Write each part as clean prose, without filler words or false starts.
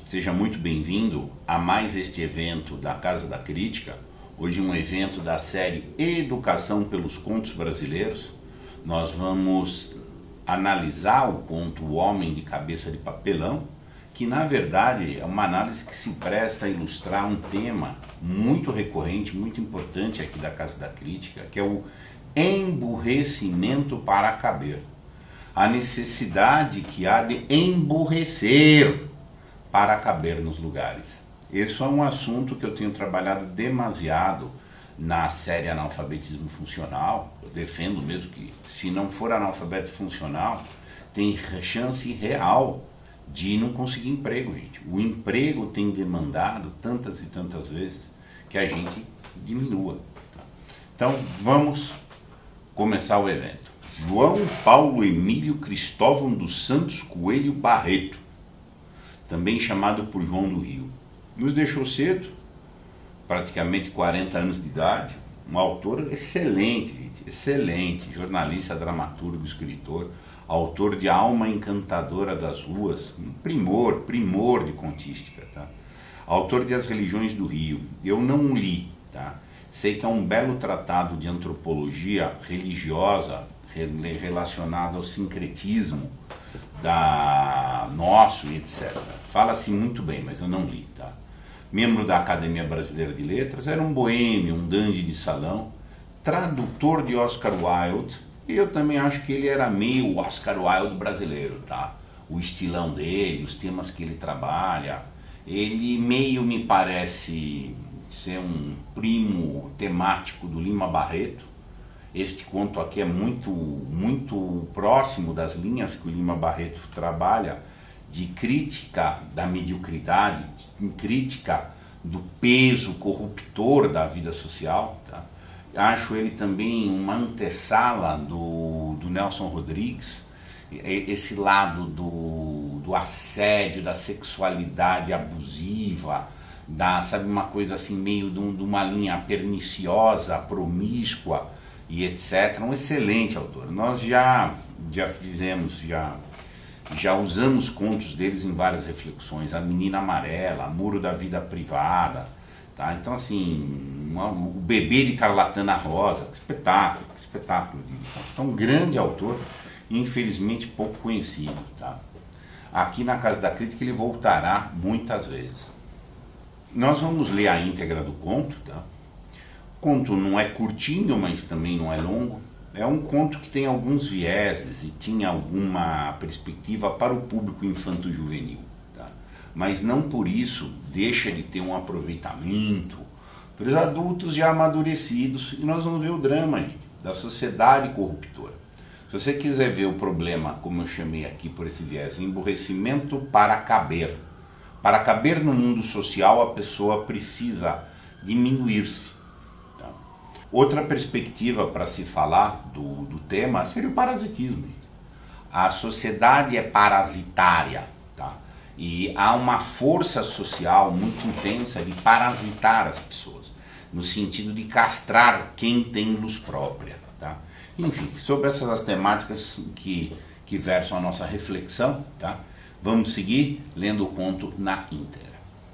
Seja muito bem-vindo a mais este evento da Casa da Crítica. Hoje um evento da série Educação pelos Contos Brasileiros. Nós vamos analisar o conto O Homem de Cabeça de Papelão, que na verdade é uma análise que se presta a ilustrar um tema muito recorrente, muito importante aqui da Casa da Crítica, que é o emburrecimento para caber. A necessidade que há de emburrecer para caber nos lugares. Esse é um assunto que eu tenho trabalhado demasiado na série Analfabetismo Funcional. Eu defendo mesmo que, se não for analfabeto funcional, tem chance real de não conseguir emprego, gente. O emprego tem demandado tantas e tantas vezes que a gente diminua. Então, vamos começar o evento. João Paulo Emílio Cristóvão dos Santos Coelho Barreto, também chamado por João do Rio, nos deixou cedo, praticamente 40 anos de idade. Um autor excelente, gente, excelente, jornalista, dramaturgo, escritor, autor de Alma Encantadora das Ruas, um primor de contística, tá? Autor de As Religiões do Rio. Eu não li, tá? Sei que é um belo tratado de antropologia religiosa relacionado ao sincretismo nosso e etc. Fala-se muito bem, mas eu não li, tá? Membro da Academia Brasileira de Letras, era um boêmio, um dandy de salão, tradutor de Oscar Wilde, e eu também acho que ele era meio Oscar Wilde brasileiro, tá? O estilão dele, os temas que ele trabalha, ele meio me parece ser um primo temático do Lima Barreto. Este conto aqui é muito próximo das linhas que o Lima Barreto trabalha, de crítica da mediocridade, crítica do peso corruptor da vida social, tá? Acho ele também uma antessala do Nelson Rodrigues, esse lado do assédio, da sexualidade abusiva, sabe, uma coisa assim meio de uma linha perniciosa, promíscua e etc. Um excelente autor. Nós já usamos contos deles em várias reflexões. A Menina Amarela, Muro da Vida Privada, tá? Então assim, o Bebê de Carlatana Rosa, que espetáculo. Então, um grande autor, infelizmente pouco conhecido, tá? Aqui na Casa da Crítica ele voltará muitas vezes. Nós vamos ler a íntegra do conto, tá? O conto não é curtinho, mas também não é longo. É um conto que tem alguns vieses e tinha alguma perspectiva para o público infanto-juvenil, tá? Mas não por isso deixa de ter um aproveitamento para os adultos já amadurecidos. E nós vamos ver o drama, gente, da sociedade corruptora. Se você quiser ver o problema, como eu chamei aqui por esse viés, emburrecimento para caber. Para caber no mundo social, a pessoa precisa diminuir-se. Outra perspectiva para se falar do tema seria o parasitismo. A sociedade é parasitária, tá? E há uma força social muito intensa de parasitar as pessoas, no sentido de castrar quem tem luz própria, tá? Enfim, sobre essas temáticas que versam a nossa reflexão, tá? Vamos seguir lendo o conto na íntegra.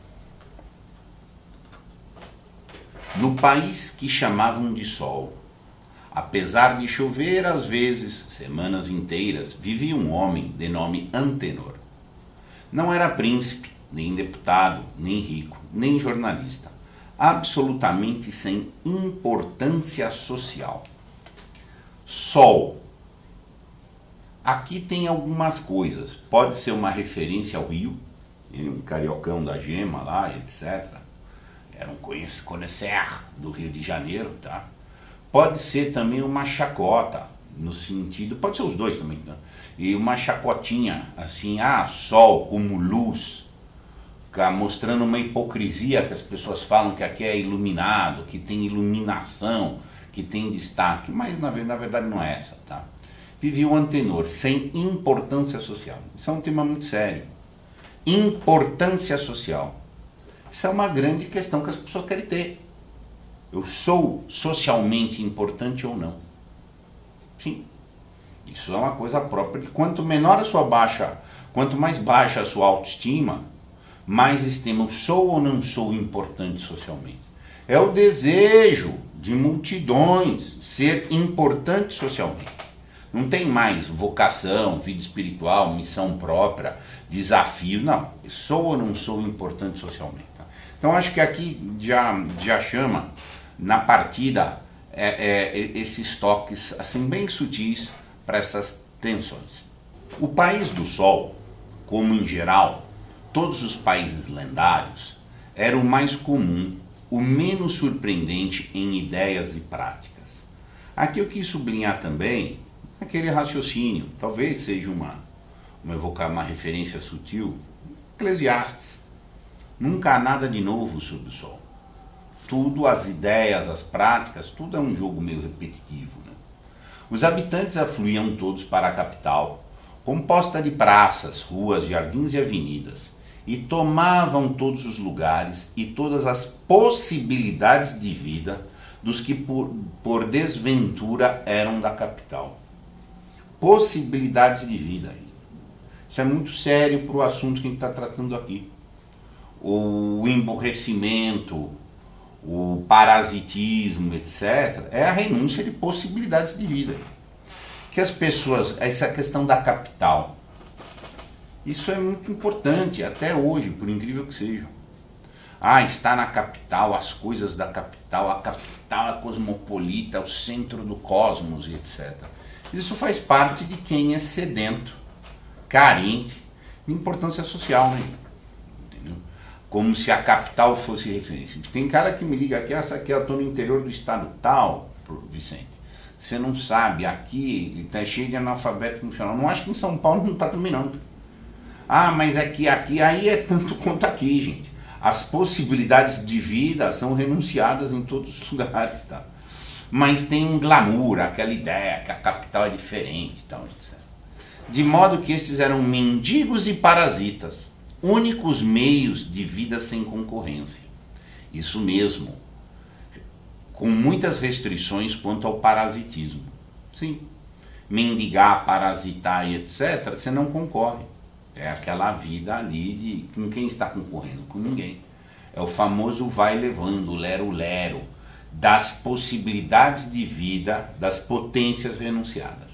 No país que chamavam de Sol, apesar de chover às vezes, semanas inteiras, vivia um homem de nome Antenor. Não era príncipe, nem deputado, nem rico, nem jornalista, absolutamente sem importância social. Sol. Aqui tem algumas coisas. Pode ser uma referência ao Rio, um cariocão da gema lá, etc. Era um conhecer do Rio de Janeiro, tá? Pode ser também uma chacota, no sentido, pode ser os dois também, tá? E uma chacotinha, assim, sol como luz, mostrando uma hipocrisia que as pessoas falam que aqui é iluminado, que tem iluminação, que tem destaque, mas na verdade não é essa, tá? Vivia o Antenor, sem importância social. Isso é um tema muito sério. Importância social. Isso é uma grande questão que as pessoas querem ter. Eu sou socialmente importante ou não? Sim. Isso é uma coisa própria de quanto menor a sua quanto mais baixa a sua autoestima, mais extremo, sou ou não sou importante socialmente? É o desejo de multidões ser importante socialmente. Não tem mais vocação, vida espiritual, missão própria, desafio, não. Sou ou não sou importante socialmente? Tá? Então acho que aqui já chama na partida esses toques assim bem sutis para essas tensões. O país do sol, como em geral todos os países lendários, era o mais comum, o menos surpreendente em ideias e práticas. Aqui eu quis sublinhar também aquele raciocínio, talvez seja uma referência sutil, Eclesiastes. Nunca há nada de novo sob o sol. Tudo, as ideias, as práticas, tudo é um jogo meio repetitivo. Né? Os habitantes afluíam todos para a capital, composta de praças, ruas, jardins e avenidas, e tomavam todos os lugares e todas as possibilidades de vida dos que por desventura eram da capital. Possibilidades de vida. Isso é muito sério para o assunto que a gente está tratando aqui. O emborrecimento, o parasitismo, etc., é a renúncia de possibilidades de vida. Que as pessoas, essa questão da capital, isso é muito importante até hoje, por incrível que seja. Está na capital, as coisas da capital, a capital é cosmopolita, o centro do cosmos, e etc. Isso faz parte de quem é sedento, carente de importância social, né? Entendeu? Como se a capital fosse referência. Tem cara que me liga aqui, essa aqui eu estou no interior do estado tal, Vicente. Você não sabe, aqui está cheio de analfabeto funcional. Não acho que em São Paulo não está também não. Mas aqui, aí é tanto quanto aqui, gente. As possibilidades de vida são renunciadas em todos os lugares, tá? Mas tem um glamour, aquela ideia que a capital é diferente, tal, etc. De modo que estes eram mendigos e parasitas, únicos meios de vida sem concorrência. Isso mesmo, com muitas restrições quanto ao parasitismo. Sim, mendigar, parasitar e etc., você não concorre. É aquela vida ali com quem está concorrendo? Com ninguém. É o famoso vai levando, lero-lero, das possibilidades de vida, das potências renunciadas.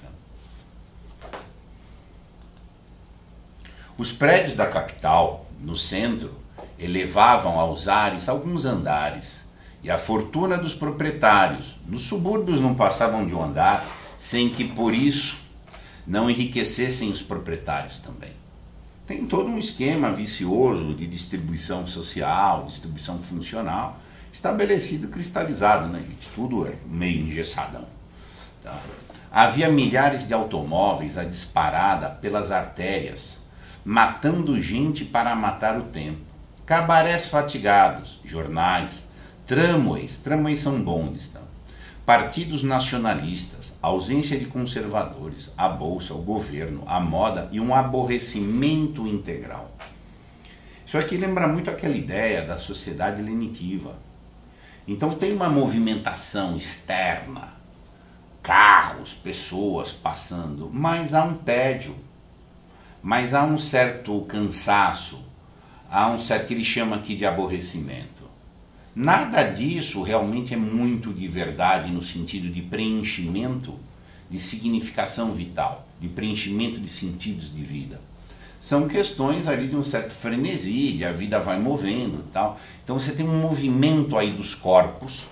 Os prédios da capital, no centro, elevavam aos ares alguns andares, e a fortuna dos proprietários nos subúrbios não passavam de um andar, sem que por isso não enriquecessem os proprietários também. Tem todo um esquema vicioso de distribuição social, distribuição funcional, estabelecido, cristalizado, né, gente? Tudo é meio engessadão. Tá? Havia milhares de automóveis a disparada pelas artérias, matando gente para matar o tempo. Cabarés fatigados, jornais, tramways são bondes, tá? Partidos nacionalistas, ausência de conservadores, a bolsa, o governo, a moda e um aborrecimento integral. Isso aqui lembra muito aquela ideia da sociedade lenitiva. Então tem uma movimentação externa, carros, pessoas passando, mas há um tédio, mas há um certo cansaço, há um certo que ele chama aqui de aborrecimento. Nada disso realmente é muito de verdade no sentido de preenchimento de significação vital, de preenchimento de sentidos de vida. São questões ali de um certo frenesi, de a vida vai movendo e tal. Então você tem um movimento aí dos corpos,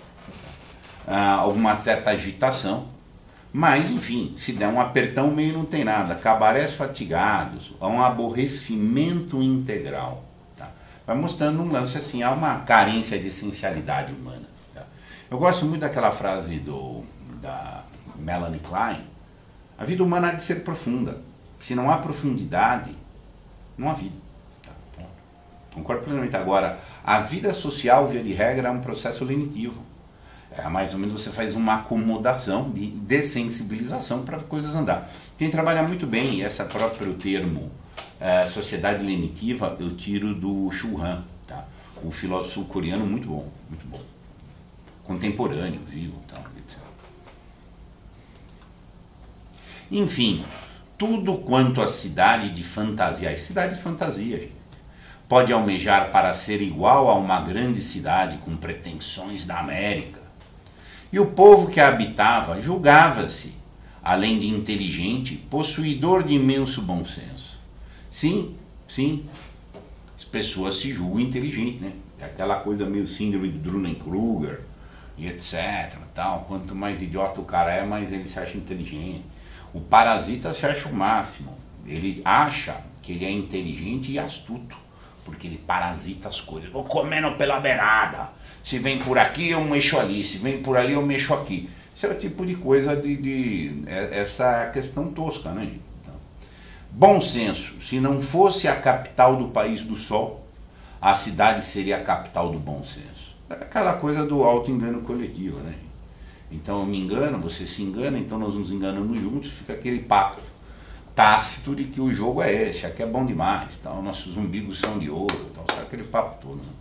alguma certa agitação, mas enfim, se der um apertão meio não tem nada, cabarés fatigados, há um aborrecimento integral. Vai mostrando um lance assim, há uma carência de essencialidade humana. Tá? Eu gosto muito daquela frase da Melanie Klein: a vida humana há de ser profunda. Se não há profundidade, não há vida. Tá? Concordo plenamente. Agora, a vida social, via de regra, é um processo lenitivo. Mais ou menos você faz uma acomodação de dessensibilização para coisas andar. Tem que trabalhar muito bem, e esse próprio termo sociedade lenitiva eu tiro do Shu Han, tá? Um filósofo coreano muito bom, contemporâneo, vivo, tal, etc. Enfim, tudo quanto a cidade de fantasia, gente, pode almejar para ser igual a uma grande cidade com pretensões da América. E o povo que a habitava julgava-se, além de inteligente, possuidor de imenso bom senso. Sim, sim, as pessoas se julgam inteligentes, né? É aquela coisa meio síndrome de Dunning-Kruger e etc. Tal. Quanto mais idiota o cara é, mais ele se acha inteligente. O parasita se acha o máximo. Ele acha que ele é inteligente e astuto, porque ele parasita as coisas. Vou comendo pela beirada. Se vem por aqui, eu mexo ali. Se vem por ali, eu mexo aqui. Isso é o tipo de coisa essa questão tosca, né, gente? Então, bom senso. Se não fosse a capital do país do sol, a cidade seria a capital do bom senso. É aquela coisa do auto-engano coletivo, né? Então eu me engano, você se engana, então nós nos enganamos juntos, fica aquele papo tácito de que o jogo é esse, aqui é bom demais, tal, nossos umbigos são de ouro, tal, sabe aquele papo todo, né?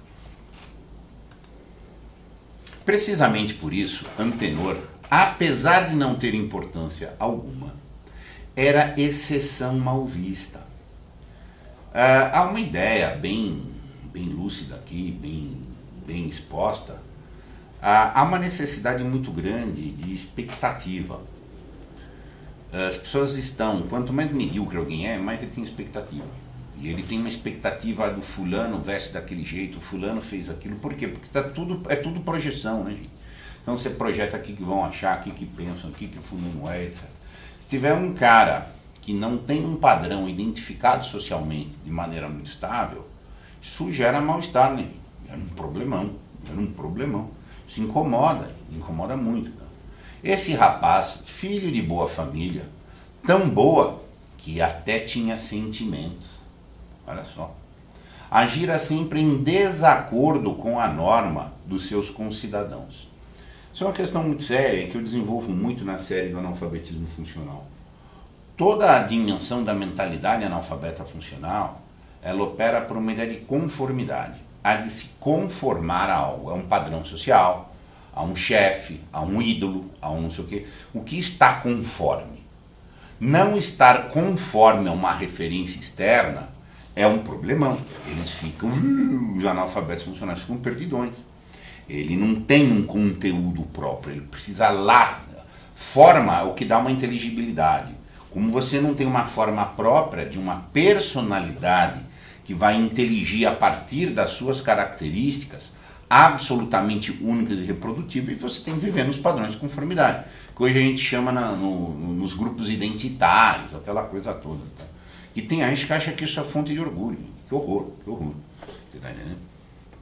Precisamente por isso, Antenor, apesar de não ter importância alguma, era exceção mal vista. Há uma ideia bem lúcida aqui, bem exposta. Há uma necessidade muito grande de expectativa. As pessoas estão, quanto mais medíocre alguém é, mais ele tem expectativa. E ele tem uma expectativa do fulano veste daquele jeito, o fulano fez aquilo. Por quê? Porque é tudo projeção, né, gente? Então você projeta aqui que vão achar, aqui que pensam, aqui que o fulano é, etc. Se tiver um cara que não tem um padrão identificado socialmente de maneira muito estável, isso gera mal-estar, né? Era um problemão. Isso incomoda muito. Tá? Esse rapaz, filho de boa família, tão boa que até tinha sentimentos. Olha só. Agira sempre em desacordo com a norma dos seus concidadãos. Isso é uma questão muito séria que eu desenvolvo muito na série do analfabetismo funcional. Toda a dimensão da mentalidade analfabeta funcional, ela opera por uma ideia de conformidade. Há de se conformar a algo, a um padrão social, a um chefe, a um ídolo, a um não sei o quê. O que está conforme? Não estar conforme a uma referência externa é um problemão. Eles ficam, os analfabetos funcionais ficam perdidões. Ele não tem um conteúdo próprio, ele precisa lá. Forma é o que dá uma inteligibilidade. Como você não tem uma forma própria de uma personalidade que vai inteligir a partir das suas características absolutamente únicas e reprodutíveis, você tem que viver nos padrões de conformidade, que hoje a gente chama nos grupos identitários, aquela coisa toda. Tá? E tem gente que acha que isso é fonte de orgulho. Que horror. Você está entendendo?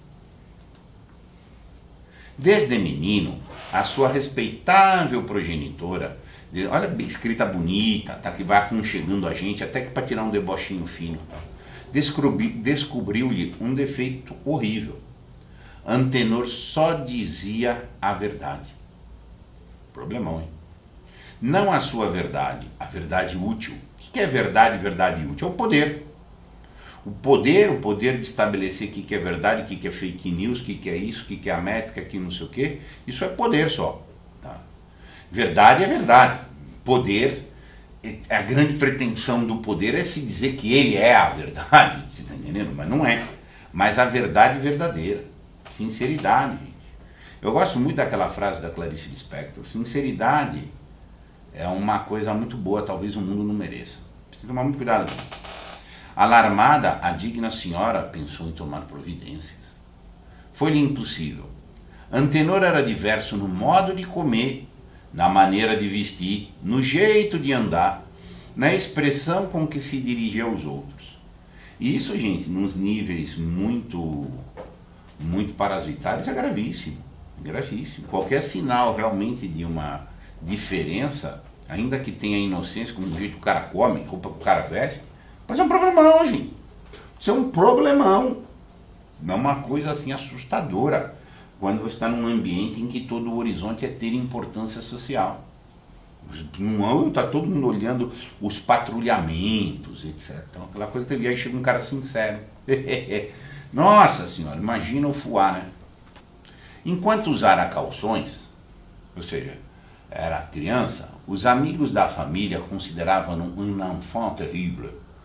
Desde menino, a sua respeitável progenitora, olha, escrita bonita, tá, que vai aconchegando a gente, até que para tirar um debochinho fino, tá? Descobriu-lhe um defeito horrível. Antenor só dizia a verdade. Problemão, hein? Não a sua verdade, a verdade útil. O que é verdade útil? É o poder. O poder de estabelecer o que é verdade, o que é fake news, o que é isso, o que é a métrica, que não sei o quê. Isso é poder só. Tá? Verdade é verdade. Poder, a grande pretensão do poder é se dizer que ele é a verdade. Você está entendendo? Mas não é. Mas a verdade verdadeira. Sinceridade, gente. Eu gosto muito daquela frase da Clarice Lispector. Sinceridade é uma coisa muito boa, talvez o mundo não mereça. Precisa tomar muito cuidado. Alarmada, a digna senhora pensou em tomar providências. Foi-lhe impossível. Antenor era diverso no modo de comer, na maneira de vestir, no jeito de andar, na expressão com que se dirigia aos outros. E isso, gente, nos níveis muito parasitários é gravíssimo. Gravíssimo. Qualquer sinal realmente de uma diferença, ainda que tenha inocência, como o jeito que o cara come, roupa que o cara veste, mas é um problemão, gente. Isso é um problemão. Não é uma coisa assim assustadora quando você está num ambiente em que todo o horizonte é ter importância social. Não está todo mundo olhando os patrulhamentos, etc. Então, aquela coisa que aí chega um cara sincero. Nossa senhora, imagina o fuá, né? Enquanto usara calções, ou seja, era criança, os amigos da família consideravam um enfant terrible,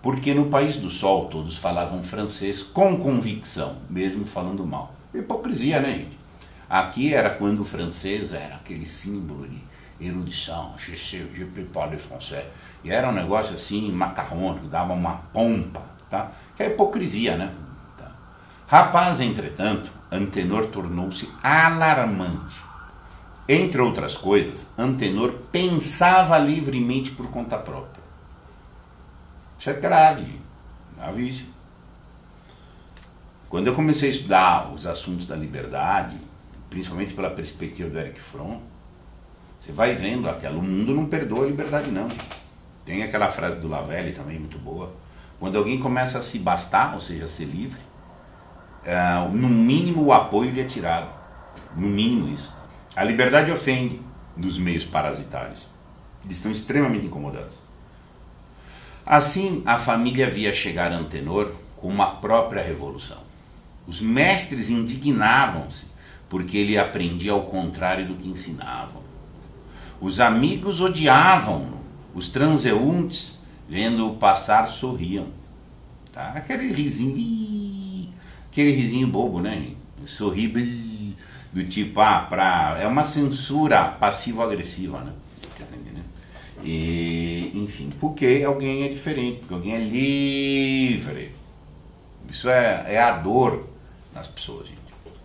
Porque no País do Sol todos falavam francês com convicção, mesmo falando mal. Hipocrisia, né, gente? Aqui era quando o francês era aquele símbolo de erudição, je peux parler français. E era um negócio assim, macarrônico, dava uma pompa, tá? Que é hipocrisia, né? Tá. Rapaz, entretanto, Antenor tornou-se alarmante. Entre outras coisas, Antenor pensava livremente por conta própria. Isso é grave, gravíssimo. Quando eu comecei a estudar os assuntos da liberdade, principalmente pela perspectiva do Erich Fromm, você vai vendo o mundo não perdoa a liberdade não. Tem aquela frase do Lavelle também muito boa. Quando alguém começa a se bastar, ou seja, a ser livre, no mínimo o apoio lhe é tirado. No mínimo isso. A liberdade ofende nos meios parasitários. Eles estão extremamente incomodados. Assim, a família via chegar Antenor com uma própria revolução. Os mestres indignavam-se porque ele aprendia ao contrário do que ensinavam. Os amigos odiavam-no. Os transeuntes, vendo-o passar, sorriam. Tá? Aquele risinho bobo, né? Sorrir do tipo, é uma censura passivo-agressiva, né? Tá entendendo? E, enfim, porque alguém é diferente, porque alguém é livre. Isso é a dor nas pessoas, gente.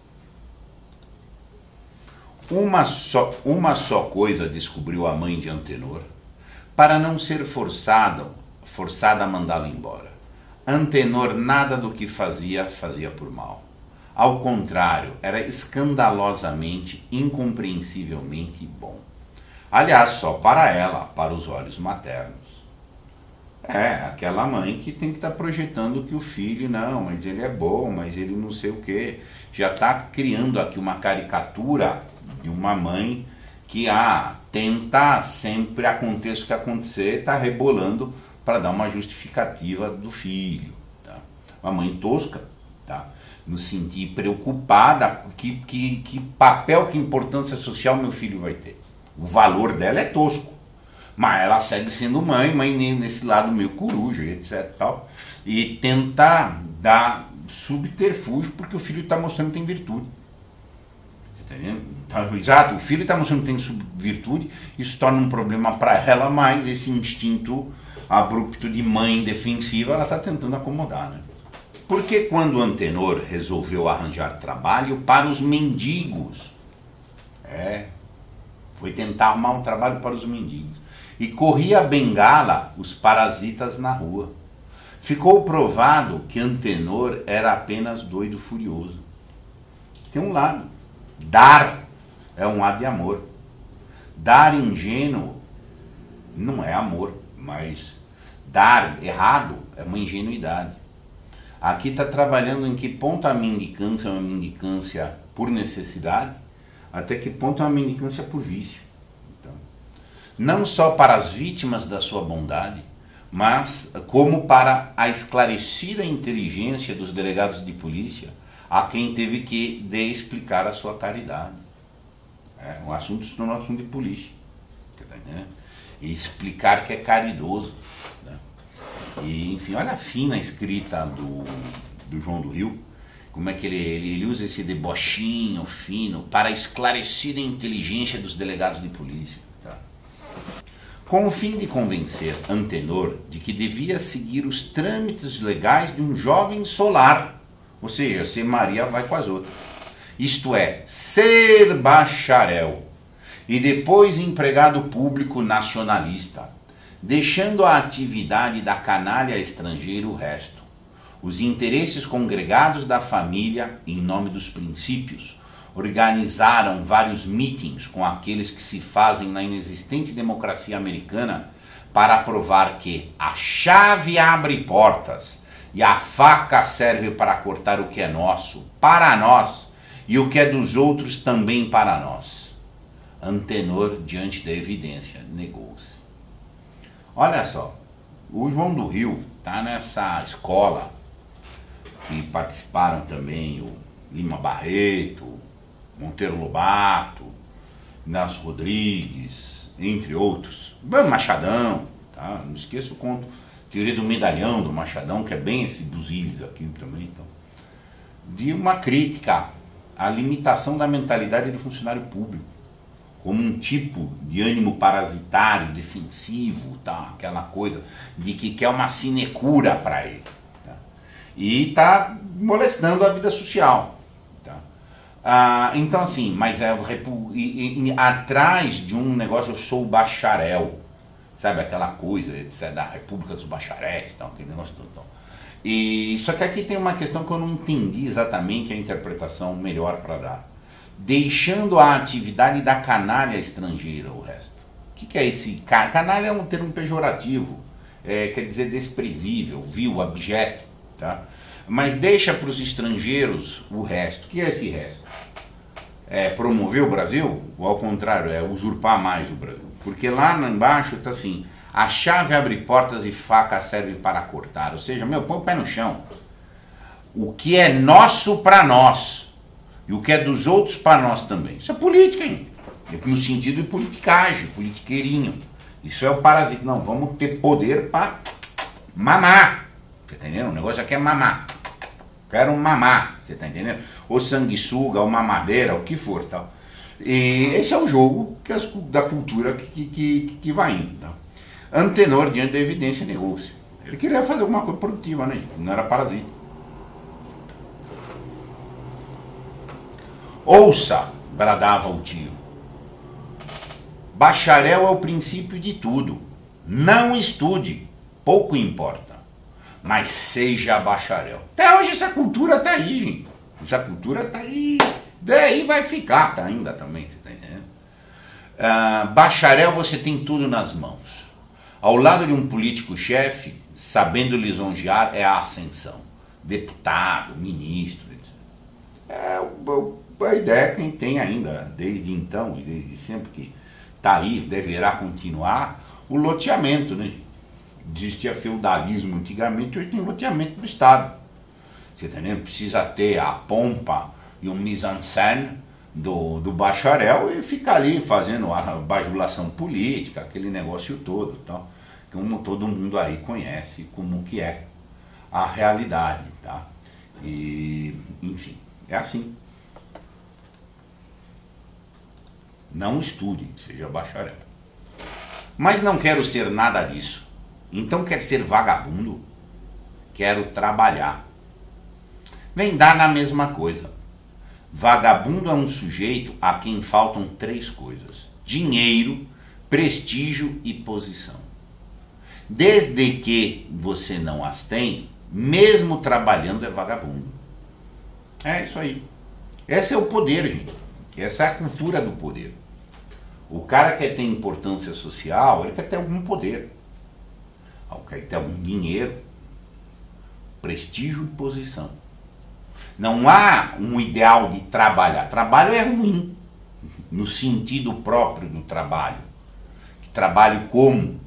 Uma só coisa descobriu a mãe de Antenor, para não ser forçada a mandá-lo embora. Antenor nada do que fazia por mal. Ao contrário, era escandalosamente, incompreensivelmente bom. Aliás, só para ela, para os olhos maternos. Aquela mãe que tem que estar projetando que o filho, não, mas ele é bom, mas ele não sei o quê. Já está criando aqui uma caricatura de uma mãe que tenta sempre, aconteça o que acontecer, está rebolando para dar uma justificativa do filho. Tá? Uma mãe tosca, tá? No sentido preocupada, que papel, que importância social meu filho vai ter. O valor dela é tosco. Mas ela segue sendo mãe nesse lado meio coruja, etc. Tal, e tentar dar subterfúgio porque o filho está mostrando que tem virtude. Você está entendendo? Então, exato, o filho está mostrando que tem virtude, isso torna um problema para ela, mas esse instinto abrupto de mãe defensiva ela está tentando acomodar, né? Porque quando Antenor resolveu arranjar trabalho para os mendigos, foi tentar arrumar um trabalho para os mendigos, e corria a bengala os parasitas na rua. Ficou provado que Antenor era apenas doido furioso. Tem um lado. Dar é um ato de amor. Dar ingênuo não é amor, mas dar errado é uma ingenuidade. Aqui está trabalhando em que ponto a mendicância é uma mendicância por necessidade, até que ponto é uma mendicância por vício. Então, não só para as vítimas da sua bondade, mas como para a esclarecida inteligência dos delegados de polícia, a quem teve que explicar a sua caridade. O assunto se tornou um assunto de polícia. Né? E explicar que é caridoso. Né? E, enfim, olha a fina escrita do João do Rio, como é que ele usa esse debochinho fino para a esclarecida inteligência dos delegados de polícia. Tá? Com o fim de convencer Antenor de que devia seguir os trâmites legais de um jovem solar, ou seja, ser Maria vai com as outras, isto é, ser bacharel, e depois empregado público nacionalista, deixando a atividade da canalha estrangeira o resto. Os interesses congregados da família, em nome dos princípios, organizaram vários mítins com aqueles que se fazem na inexistente democracia americana para provar que a chave abre portas e a faca serve para cortar o que é nosso, para nós, e o que é dos outros também para nós. Antenor, diante da evidência, negou-se. Olha só, o João do Rio está nessa escola que participaram também o Lima Barreto, Monteiro Lobato, Inácio Rodrigues, entre outros, Machadão, tá? Não esqueça o conto teoria do medalhão, do Machadão, que é bem esse Busilis aqui também, então, de uma crítica à limitação da mentalidade do funcionário público, como um tipo de ânimo parasitário, defensivo, tá? Aquela coisa de que quer uma sinecura para ele. Tá? E está molestando a vida social. Tá? Então assim, mas atrás de um negócio, eu sou bacharel, sabe, aquela coisa da República dos Bacharéis, tal, aquele negócio todo. Tal. E, só que aqui tem uma questão que eu não entendi exatamente a interpretação melhor para dar. Deixando a atividade da canalha estrangeira o resto. O que é esse? Canalha é um termo pejorativo, quer dizer desprezível, vil, abjeto, tá? Mas deixa para os estrangeiros o resto. O que é esse resto? É promover o Brasil? Ou ao contrário, é usurpar mais o Brasil? Porque lá embaixo está assim, a chave abre portas e faca serve para cortar. Ou seja, põe o pé no chão. O que é nosso para nós. E o que é dos outros para nós também. Isso é política, hein? No sentido de politicagem, politiqueirinho. Isso é o parasita. Não, vamos ter poder para mamar. Você tá entendendo? O negócio aqui é mamar. Quero mamar. Você tá entendendo? Ou sanguessuga, ou mamadeira, o que for, tal. E esse é o jogo da cultura que vai indo. Tá? Antenor, diante da evidência, negou-se. Ele queria fazer alguma coisa produtiva, né, gente? Não era parasita. Ouça, bradava o tio. Bacharel é o princípio de tudo. Não estude, pouco importa. Mas seja bacharel. Até hoje essa cultura tá aí, gente. Essa cultura tá aí. Daí vai ficar, tá ainda também, você tá entendendo? Bacharel, você tem tudo nas mãos. Ao lado de um político-chefe, sabendo lisonjear, é a ascensão. Deputado, ministro, etc. A ideia quem tem ainda, desde então e desde sempre que está aí, deverá continuar, o loteamento, né? Existia feudalismo antigamente, hoje tem loteamento do Estado. Você está entendendo? Precisa ter a pompa e um mise-en-scène do bacharel e ficar ali fazendo a bajulação política, aquele negócio todo, tal, como todo mundo aí conhece como que é a realidade, tá? E, enfim, é assim. Não estude, seja bacharel. Mas não quero ser nada disso. Então quer ser vagabundo? Quero trabalhar. Vem dar na mesma coisa. Vagabundo é um sujeito a quem faltam 3 coisas: dinheiro, prestígio e posição. Desde que você não as tem, mesmo trabalhando é vagabundo. É isso aí. Esse é o poder, gente. Essa é a cultura do poder. O cara quer ter importância social, ele quer ter algum poder. Ele quer ter algum dinheiro, prestígio e posição. Não há um ideal de trabalhar. Trabalho é ruim, no sentido próprio do trabalho. Trabalho como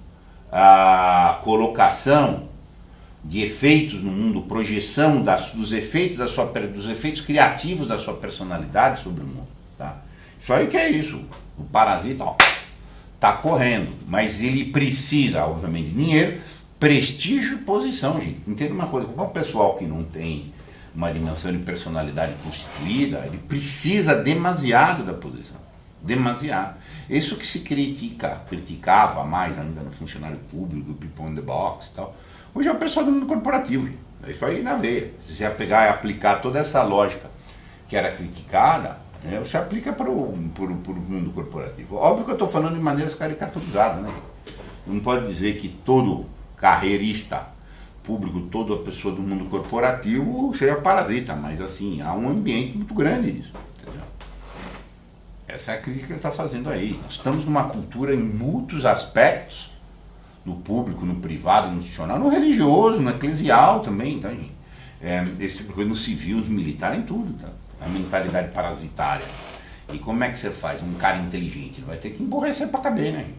a colocação de efeitos no mundo, projeção dos efeitos criativos da sua personalidade sobre o mundo. Tá? Isso aí que é isso. O parasita, ó, tá correndo, mas ele precisa, obviamente, de dinheiro, prestígio e posição, gente. Entenda uma coisa, como o pessoal que não tem uma dimensão de personalidade constituída, ele precisa demasiado da posição. Demasiado. Isso que se criticava mais ainda no funcionário público, do people in the box e tal. Hoje é o pessoal do mundo corporativo, gente. É isso aí na veia. Se você pegar e aplicar toda essa lógica que era criticada, você aplica para o mundo corporativo. Óbvio que eu estou falando de maneiras caricaturizadas, né? Não pode dizer que todo carreirista público, toda pessoa do mundo corporativo seja parasita, mas assim, há um ambiente muito grande disso. Entendeu? Essa é a crítica que ele está fazendo aí. Nós estamos numa cultura em muitos aspectos, no público, no privado, no institucional, no religioso, no eclesial também, tá, gente? Esse tipo de coisa, no civil, no militar, em tudo, tá? A mentalidade parasitária. E como é que você faz? Um cara inteligente, ele vai ter que emborrecer para caber, né?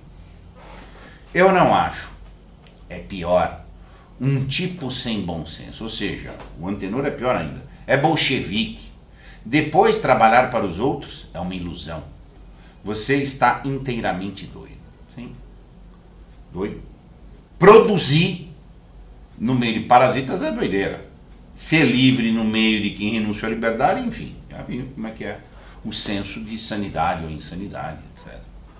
Eu não acho. É pior. Um tipo sem bom senso. Ou seja, o Antenor é pior ainda. É bolchevique. Depois, trabalhar para os outros é uma ilusão. Você está inteiramente doido. Sim? Doido. Produzir no meio de parasitas é doideira. Ser livre no meio de quem renunciou à liberdade, enfim, já viu como é que é o senso de sanidade ou insanidade, etc.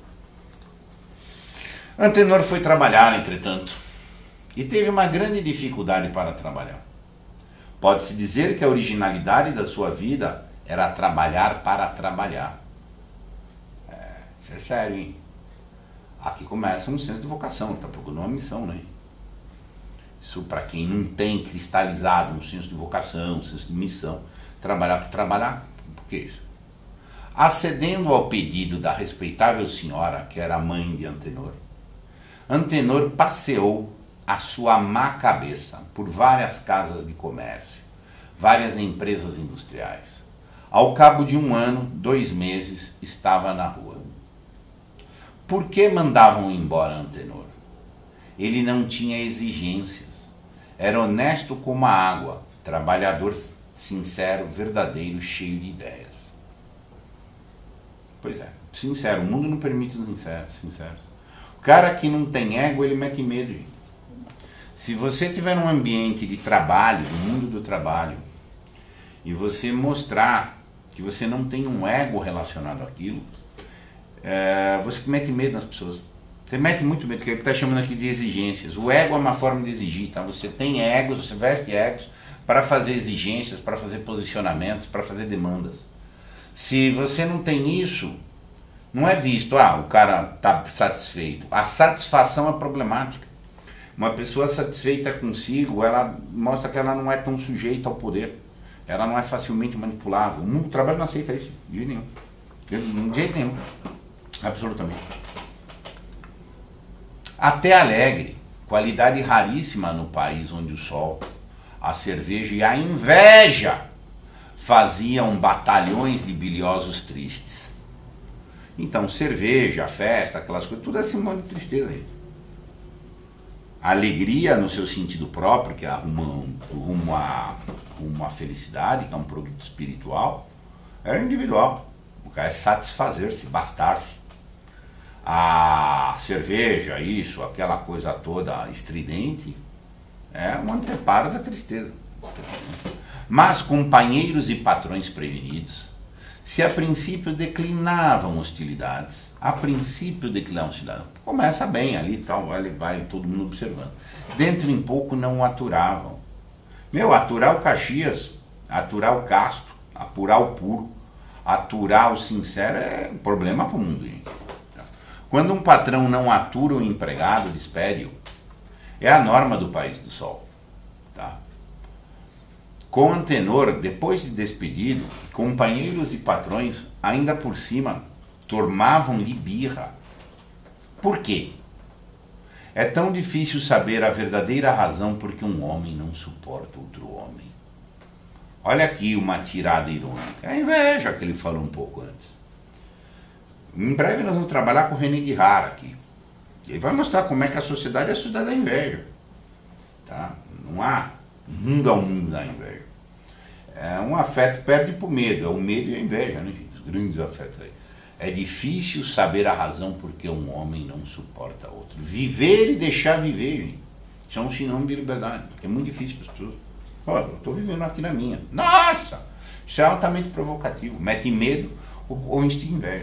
Antenor foi trabalhar, entretanto, e teve uma grande dificuldade para trabalhar. Pode-se dizer que a originalidade da sua vida era trabalhar para trabalhar. Isso é sério, hein? Aqui começa um senso de vocação, está procurando uma missão, né? Isso para quem não tem cristalizado um senso de vocação, um senso de missão, trabalhar por trabalhar, por que isso? Acedendo ao pedido da respeitável senhora, que era a mãe de Antenor, Antenor passeou a sua má cabeça por várias casas de comércio, várias empresas industriais. Ao cabo de 1 ano, 2 meses, estava na rua. Por que mandavam embora Antenor? Ele não tinha exigências. Era honesto como a água, trabalhador sincero, verdadeiro, cheio de ideias. Pois é, sincero, o mundo não permite os sinceros. O cara que não tem ego, ele mete medo, gente. Se você tiver um ambiente de trabalho, no mundo do trabalho, e você mostrar que você não tem um ego relacionado àquilo, você mete medo nas pessoas. Você mete muito medo, porque ele está chamando aqui de exigências. O ego é uma forma de exigir, tá? Você tem egos, você veste egos para fazer exigências, para fazer posicionamentos, para fazer demandas. Se você não tem isso, não é visto, o cara está satisfeito. A satisfação é problemática. Uma pessoa satisfeita consigo, ela mostra que ela não é tão sujeita ao poder. Ela não é facilmente manipulável. O mundo do trabalho não aceita isso, de jeito nenhum. De jeito nenhum. Absolutamente. Até alegre, qualidade raríssima no país onde o sol, a cerveja e a inveja faziam batalhões de biliosos tristes. Então, cerveja, festa, aquelas coisas, tudo é sinônimo de tristeza aí. A alegria no seu sentido próprio, que é rumo à felicidade, que é um produto espiritual, é individual. O cara é satisfazer-se, bastar-se. A cerveja, isso, aquela coisa toda estridente, é um anteparo da tristeza. Mas companheiros e patrões prevenidos, se a princípio declinavam hostilidades, começa bem ali e tal, vai todo mundo observando. Dentro em pouco não o aturavam. Aturar o Caxias, aturar o Castro, apurar o puro, aturar o sincero é um problema para o mundo, gente. Quando um patrão não atura o empregado, despede-o. É a norma do País do Sol. Tá? Com Antenor, depois de despedido, companheiros e patrões, ainda por cima, tomavam-lhe birra. Por quê? É tão difícil saber a verdadeira razão por que um homem não suporta outro homem. Olha aqui uma tirada irônica. É a inveja que ele falou um pouco antes. Em breve nós vamos trabalhar com o René Girard aqui. Ele vai mostrar como é que a sociedade é a sociedade da inveja. Tá? Não há mundo ao mundo da inveja. É um afeto perde para o medo. É o medo e a inveja, né, gente? Os grandes afetos aí. É difícil saber a razão por que um homem não suporta outro. Viver e deixar viver, gente. Isso é um sinônimo de liberdade. Porque é muito difícil para as pessoas. Olha, eu estou vivendo aqui na minha. Nossa! Isso é altamente provocativo. Mete medo ou instiga inveja.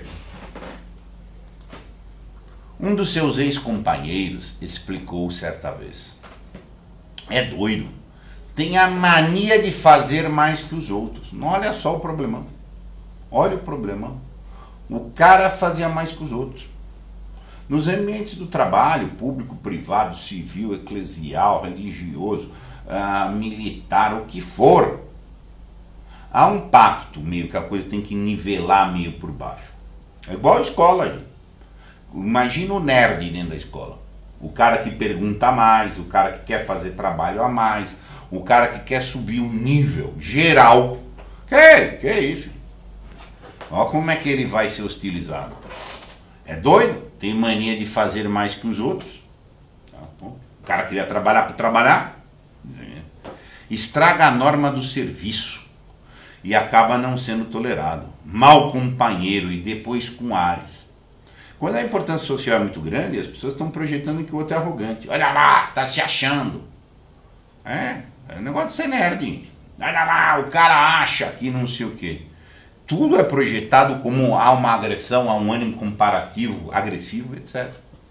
Um dos seus ex-companheiros explicou certa vez: é doido, tem a mania de fazer mais que os outros. Não, olha só o problemão. Olha o problemão. O cara fazia mais que os outros. Nos ambientes do trabalho, público, privado, civil, eclesial, religioso, militar, o que for, há um pacto meio que a coisa tem que nivelar meio por baixo. É igual a escola, gente. Imagina o nerd dentro da escola. O cara que pergunta mais, o cara que quer fazer trabalho a mais, o cara que quer subir o nível geral. Que é isso? Olha como é que ele vai ser hostilizado. É doido? Tem mania de fazer mais que os outros. Tá bom? O cara queria trabalhar por trabalhar. Estraga a norma do serviço e acaba não sendo tolerado. Mau companheiro e depois com ares. Quando a importância social é muito grande, as pessoas estão projetando que o outro é arrogante. Olha lá, está se achando. É negócio de ser nerd, gente. Olha lá, o cara acha que não sei o quê. Tudo é projetado como há uma agressão, há um ânimo comparativo, agressivo, etc.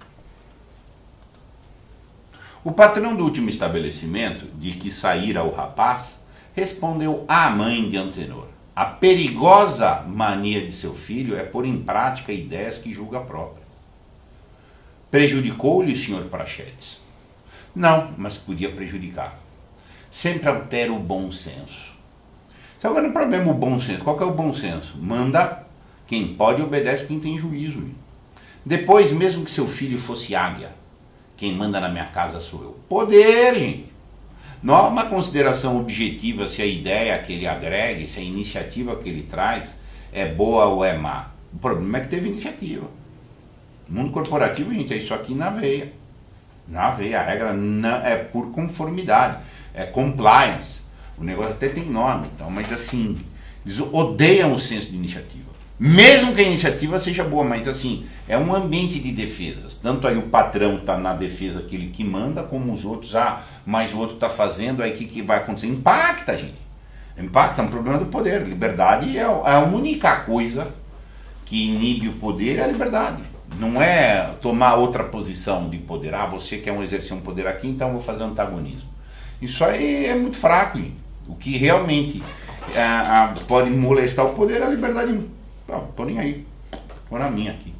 O patrão do último estabelecimento, de que saíra o rapaz, respondeu à mãe de Antenor: a perigosa mania de seu filho é pôr em prática ideias que julga próprias. Prejudicou-lhe o Sr. Prachetes? Não, mas podia prejudicar. Sempre altera o bom senso. Só que o problema é o bom senso. Qual que é o bom senso? Manda quem pode, obedece quem tem juízo. Depois, mesmo que seu filho fosse águia, quem manda na minha casa sou eu. Poder, gente. Não há uma consideração objetiva se a ideia que ele agregue, se a iniciativa que ele traz é boa ou é má. O problema é que teve iniciativa. No mundo corporativo, gente, é isso aqui na veia. Na veia, a regra não é por conformidade, é compliance. O negócio até tem nome, então, mas assim, eles odeiam o senso de iniciativa. Mesmo que a iniciativa seja boa, mas assim, é um ambiente de defesas. Tanto aí o patrão está na defesa, aquele que manda, como os outros, mas o outro está fazendo, aí o que vai acontecer? Impacta, gente. Impacta, é um problema do poder. Liberdade é a única coisa que inibe o poder, é a liberdade. Não é tomar outra posição de poder. Você quer exercer um poder aqui, então eu vou fazer antagonismo. Isso aí é muito fraco, gente. O que realmente pode molestar o poder é a liberdade. Não, tô nem aí. Vou na minha aqui.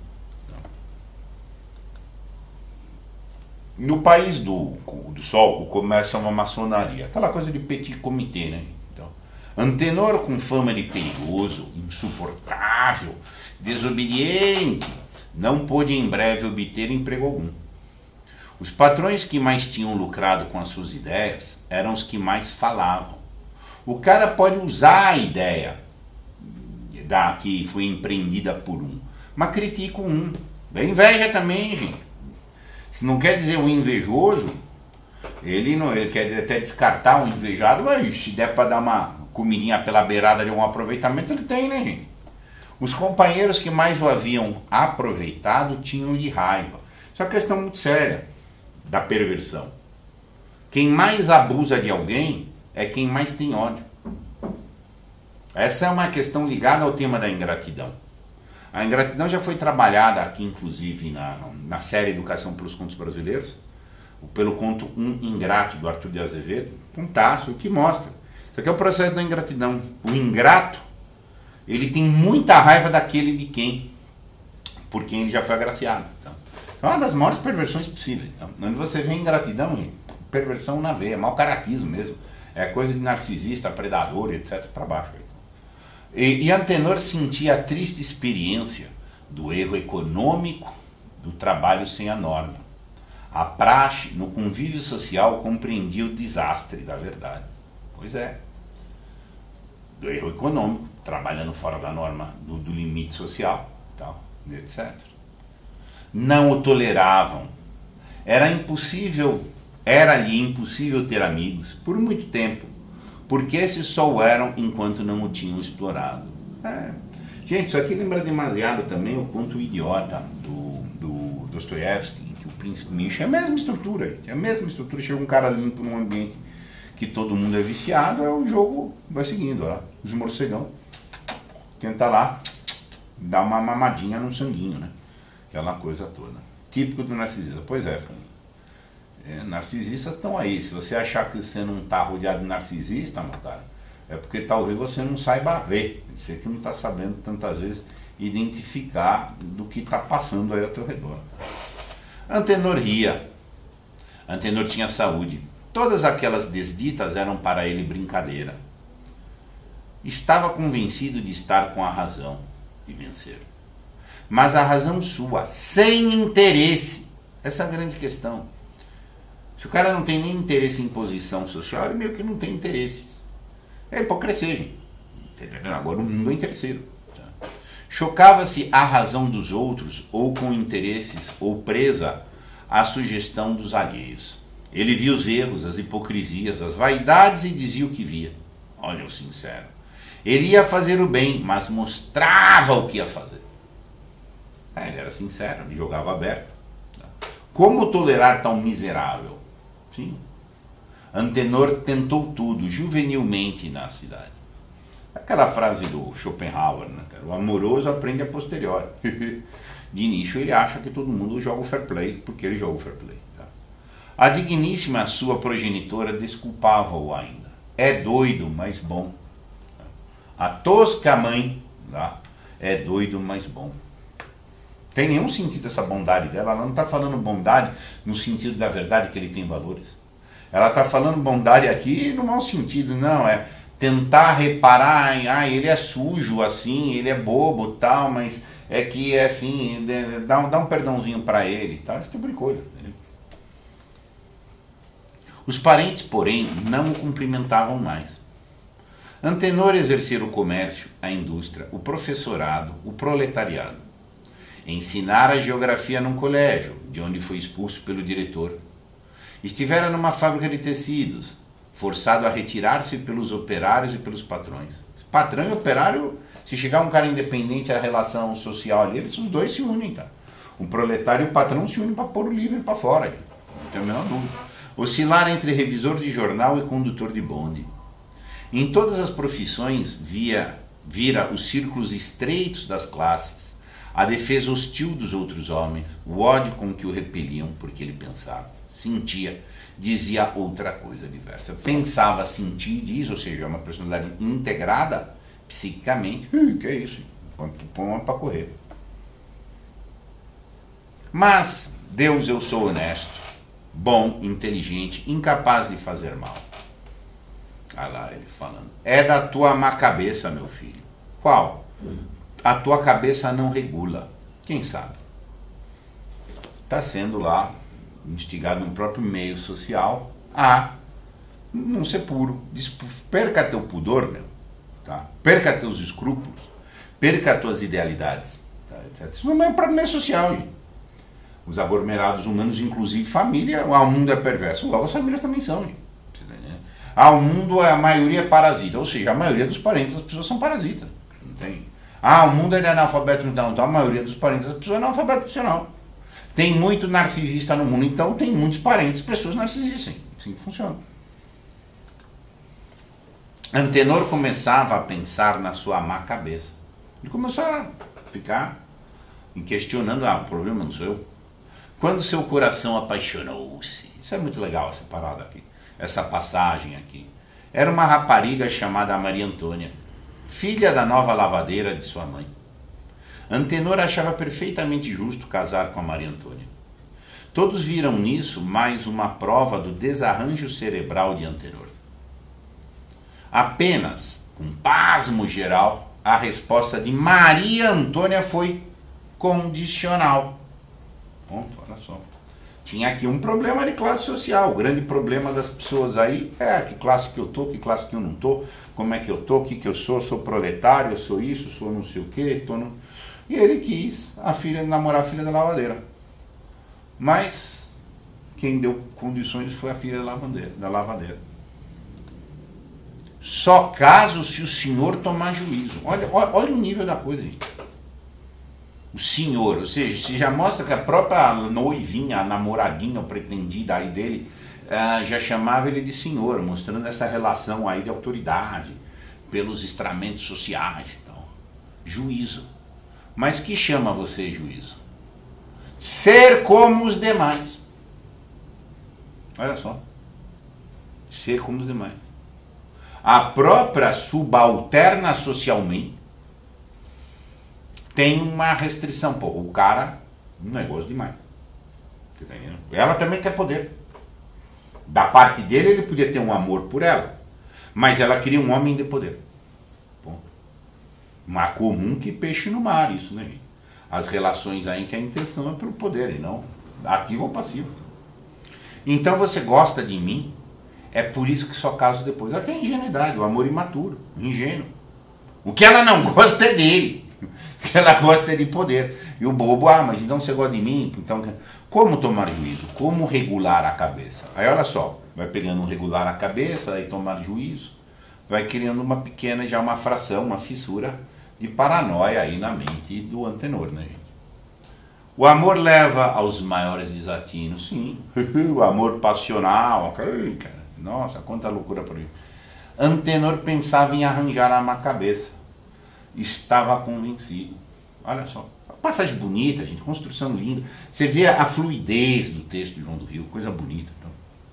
No país do sol, o comércio é uma maçonaria. Aquela coisa de petit comité, né? Então, Antenor, com fama de perigoso, insuportável, desobediente, não pôde em breve obter emprego algum. Os patrões que mais tinham lucrado com as suas ideias eram os que mais falavam. O cara pode usar a ideia que foi empreendida por um, mas critica um. Da inveja também, gente. Se não quer dizer um invejoso, ele quer até descartar um invejado, mas se der para dar uma comidinha pela beirada de um aproveitamento, ele tem, né, gente? Os companheiros que mais o haviam aproveitado tinham-lhe raiva. Isso é uma questão muito séria da perversão. Quem mais abusa de alguém é quem mais tem ódio. Essa é uma questão ligada ao tema da ingratidão. A ingratidão já foi trabalhada aqui, inclusive, na série Educação pelos Contos Brasileiros, pelo conto Um Ingrato, do Arthur de Azevedo, um taço que mostra. Isso aqui é o processo da ingratidão. O ingrato, ele tem muita raiva daquele por quem ele já foi agraciado. Então, é uma das maiores perversões possíveis. Então, onde você vê ingratidão, gente, perversão na veia, mau caratismo mesmo. É coisa de narcisista, predador, etc. para baixo. E Antenor sentia a triste experiência do erro econômico do trabalho sem a norma. A praxe, no convívio social, compreendia o desastre da verdade. Pois é. Do erro econômico, trabalhando fora da norma, do limite social, tal, etc. Não o toleravam. Era-lhe impossível ter amigos por muito tempo, porque esses só o eram enquanto não o tinham explorado. Gente, isso aqui lembra demasiado também o conto Idiota do Dostoiévski, que o príncipe Misha é a mesma estrutura, gente, é a mesma estrutura. Chega um cara limpo num ambiente que todo mundo é viciado, o jogo vai seguindo, ó, os morcegão tenta lá dar uma mamadinha num sanguinho, né? Aquela coisa toda. Típico do narcisista. Pois é, família. Narcisistas estão aí. Se você achar que você não está rodeado de narcisista, meu cara, é porque talvez você não saiba ver. Você que não está sabendo tantas vezes identificar do que está passando aí ao teu redor. Antenor ria. Antenor tinha saúde. Todas aquelas desditas eram para ele brincadeira. Estava convencido de estar com a razão e vencer. Mas a razão sua, sem interesse. Essa é a grande questão. Se o cara não tem nem interesse em posição social, ele meio que não tem interesses. Ele pode crescer, gente. Agora o mundo é interesseiro. Chocava-se a razão dos outros, ou com interesses, ou presa à sugestão dos alheios. Ele via os erros, as hipocrisias, as vaidades e dizia o que via. Olha o sincero. Ele ia fazer o bem, mas mostrava o que ia fazer. Ele era sincero, ele jogava aberto. Como tolerar tão miserável? Sim. Antenor tentou tudo, juvenilmente, na cidade. Aquela frase do Schopenhauer, né? O amoroso aprende a posteriori. De início ele acha que todo mundo joga o fair play, porque ele joga o fair play. Tá? A digníssima sua progenitora desculpava-o ainda. É doido, mas bom. A tosca mãe, tá? É doido, mas bom. Tem nenhum sentido essa bondade dela. Ela não está falando bondade no sentido da verdade que ele tem valores. Ela está falando bondade aqui no mau sentido, não, é tentar reparar, ele é sujo assim, ele é bobo tal, mas é que é assim, dá um perdãozinho para ele, tá? Esse tipo de coisa. Entendeu? Os parentes, porém, não o cumprimentavam mais. Antenor exercera o comércio, a indústria, o professorado, o proletariado. Ensinara geografia num colégio, de onde foi expulso pelo diretor. Estivera numa fábrica de tecidos, forçado a retirar-se pelos operários e pelos patrões. Patrão e operário, se chegar um cara independente, a relação social ali, os dois se unem, cara. O proletário e o patrão se unem para pôr o livre para fora, não tem a menor dúvida. Oscilar entre revisor de jornal e condutor de bonde. Em todas as profissões vira os círculos estreitos das classes, a defesa hostil dos outros homens, o ódio com que o repeliam, porque ele pensava, sentia, dizia outra coisa diversa. Pensava, sentia e diz, ou seja, uma personalidade integrada psiquicamente. Que é isso? Põe para correr. Mas, Deus, eu sou honesto, bom, inteligente, incapaz de fazer mal. Olha lá ele falando. É da tua má cabeça, meu filho. Qual? A tua cabeça não regula. Quem sabe? Está sendo lá instigado no próprio meio social a não ser puro. Perca teu pudor, meu. Tá? Perca teus escrúpulos. Perca tuas idealidades. Tá? Isso não é um problema social, gente. Os aglomerados humanos, inclusive família, o mundo é perverso. Logo as famílias também são, gente. O mundo, a maioria é parasita. Ou seja, a maioria dos parentes das pessoas são parasitas. Não tem... o mundo é de analfabeto, então a maioria dos parentes das pessoas é analfabeto funcional. Tem muito narcisista no mundo, então tem muitos parentes, pessoas narcisistas. Assim que funciona. Antenor começava a pensar na sua má cabeça. Ele começou a ficar questionando, o problema não sou eu. Quando seu coração apaixonou-se. Isso é muito legal, essa parada aqui. Essa passagem aqui. Era uma rapariga chamada Maria Antônia, filha da nova lavadeira de sua mãe. Antenor achava perfeitamente justo casar com a Maria Antônia. Todos viram nisso mais uma prova do desarranjo cerebral de Antenor. Apenas, com pasmo geral, a resposta de Maria Antônia foi condicional. Ponto, olha só. Tinha aqui um problema de classe social. O grande problema das pessoas aí é que classe que eu tô, que classe que eu não tô, como é que eu tô, o que eu sou proletário, eu sou isso, sou não sei o quê, tô no... E ele quis namorar a filha da lavadeira. Mas quem deu condições foi a filha da lavadeira. Só caso se o senhor tomar juízo. Olha o nível da coisa, gente. O senhor, ou seja, se já mostra que a própria noivinha, a namoradinha, a pretendida aí dele, já chamava ele de senhor, mostrando essa relação aí de autoridade, pelos estramentos sociais. Então. Juízo. Mas que chama você juízo? Ser como os demais. Olha só. Ser como os demais. A própria subalterna socialmente tem uma restrição. Pô, o cara, um negócio demais. Ela também quer poder. Da parte dele, ele podia ter um amor por ela. Mas ela queria um homem de poder. Ponto. Mas comum que peixe no mar, isso, né, gente? As relações aí que a intenção é pelo poder, e não ativo ou passivo. Então você gosta de mim, é por isso que só caso depois. Aqui é ingenuidade, o amor imaturo, ingênuo. O que ela não gosta é dele. O que ela gosta é de poder. E o bobo, mas então você gosta de mim? Então, como tomar juízo? Como regular a cabeça? Aí olha só, vai pegando um regular a cabeça, aí tomar juízo, vai criando uma pequena, já uma fração, uma fissura de paranoia aí na mente do Antenor, né, gente? O amor leva aos maiores desatinos, sim. O amor passional, cara, Nossa, quanta loucura por aí. Antenor pensava em arranjar uma cabeça. Estava convencido. Olha só. Passagem bonita, gente. Construção linda. Você vê a fluidez do texto de João do Rio. Coisa bonita. Então.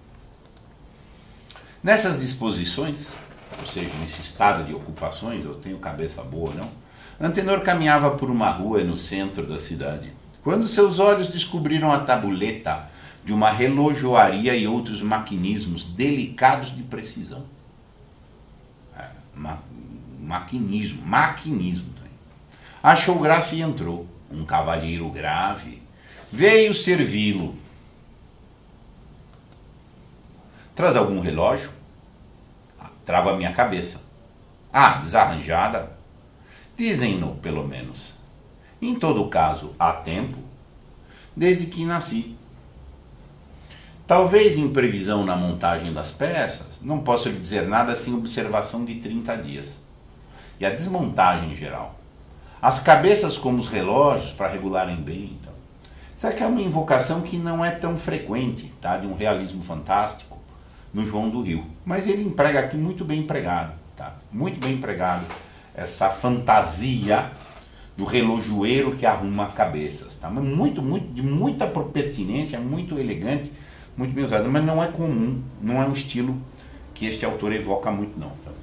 Nessas disposições, ou seja, nesse estado de ocupações, eu tenho cabeça boa, não? Antenor caminhava por uma rua no centro da cidade, quando seus olhos descobriram a tabuleta de uma relojoaria e outros maquinismos delicados de precisão. Maquinismo. Achou graça e entrou. Um cavalheiro grave veio servi-lo. Traz algum relógio? Trago a minha cabeça. Desarranjada? Dizem-no, pelo menos. Em todo caso, há tempo, desde que nasci. Talvez em previsão na montagem das peças, não posso lhe dizer nada sem observação de 30 dias. E a desmontagem em geral. As cabeças como os relógios para regularem bem. Então. Isso aqui é uma invocação que não é tão frequente, tá? De um realismo fantástico no João do Rio. Mas ele emprega aqui muito bem empregado. Tá? Muito bem empregado essa fantasia do relojoeiro que arruma cabeças. Tá? Mas de muita pertinência, muito elegante, muito bem usado. Mas não é comum, não é um estilo que este autor evoca muito não. Tá?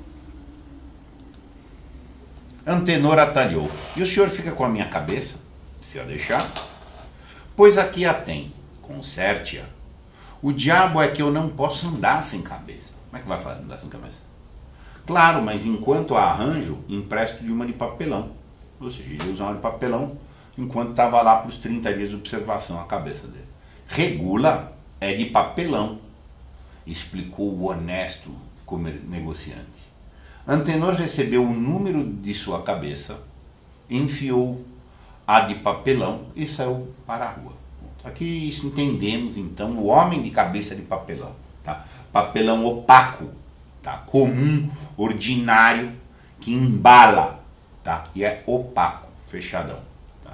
Antenor atalhou. E o senhor fica com a minha cabeça? Se a deixar? Pois aqui a tem. Conserte-a. O diabo é que eu não posso andar sem cabeça. Como é que vai andar sem cabeça? Claro, mas enquanto a arranjo, empresto-lhe uma de papelão. Ou seja, ele usa uma de papelão enquanto estava lá para os 30 dias de observação a cabeça dele. Regula é de papelão, explicou o honesto negociante. Antenor recebeu o número de sua cabeça, enfiou a de papelão e saiu para a rua. Aqui entendemos então o homem de cabeça de papelão. Tá? Papelão opaco, tá? Comum, ordinário, que embala, tá? E é opaco, fechadão. Tá?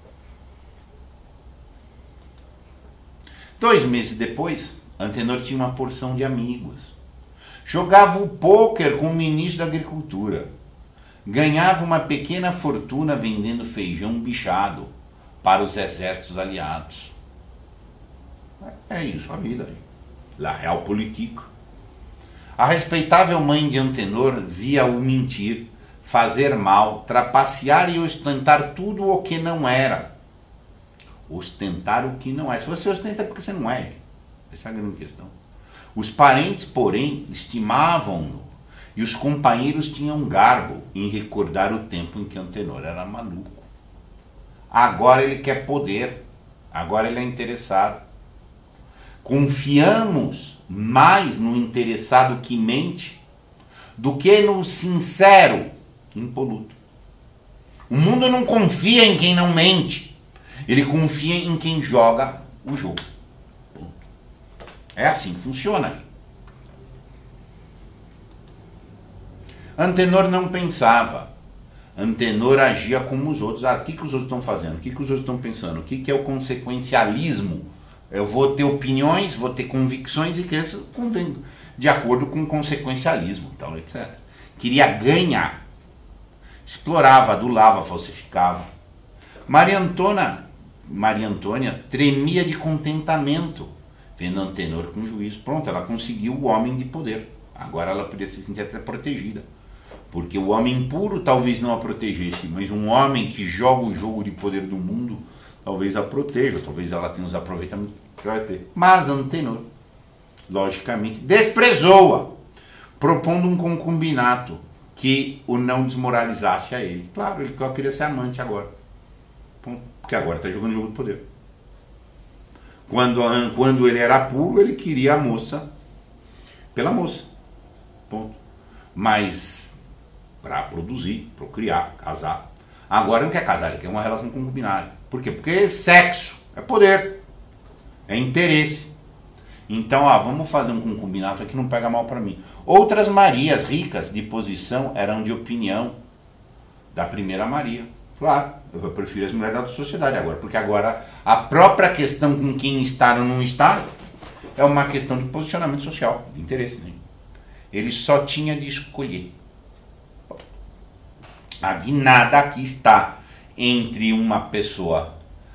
2 meses depois, Antenor tinha uma porção de amigos. Jogava o pôquer com o ministro da Agricultura. Ganhava uma pequena fortuna vendendo feijão bichado para os exércitos aliados. É isso a vida. La Realpolitik. A respeitável mãe de Antenor via-o mentir, fazer mal, trapacear e ostentar tudo o que não era. Ostentar o que não é. Se você ostenta é porque você não é. Essa é a grande questão. Os parentes, porém, estimavam-no e os companheiros tinham garbo em recordar o tempo em que Antenor era maluco. Agora ele quer poder, agora ele é interessado. Confiamos mais no interessado que mente do que no sincero impoluto. O mundo não confia em quem não mente, ele confia em quem joga o jogo. É assim que funciona. Antenor não pensava. Antenor agia como os outros. O que os outros estão fazendo? O que os outros estão pensando? O que é o consequencialismo? Eu vou ter opiniões, vou ter convicções e crenças de acordo com o consequencialismo, tal, etc. Queria ganhar. Explorava, adulava, falsificava. Maria Antônia tremia de contentamento vendo Antenor com juízo. Pronto, ela conseguiu o homem de poder. Agora ela podia se sentir até protegida. Porque o homem puro talvez não a protegesse, mas um homem que joga o jogo de poder do mundo talvez a proteja, talvez ela tenha os aproveitamentos que vai ter. Mas Antenor, logicamente, desprezou-a, propondo um concubinato que o não desmoralizasse a ele. Claro, ele queria ser amante agora. Porque agora está jogando o jogo de poder. Quando ele era puro, ele queria a moça pela moça. Ponto. Mas para produzir, procriar, casar. Agora ele não quer casar, ele quer uma relação concubinária. Por quê? Porque sexo é poder, é interesse. Então, vamos fazer um concubinato aqui, não pega mal para mim. Outras Marias ricas de posição eram de opinião da primeira Maria. Claro, eu prefiro as mulheres da alta sociedade agora, porque agora a própria questão com quem está ou não está É uma questão de posicionamento social, de interesse. Né? Ele só tinha de escolher. A guinada aqui está entre uma pessoa